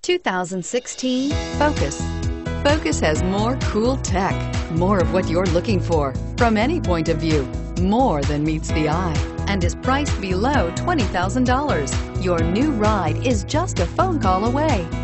2016 Focus. Focus has more cool tech, more of what you're looking for from any point of view, more than meets the eye, and is priced below $20,000. Your new ride is just a phone call away.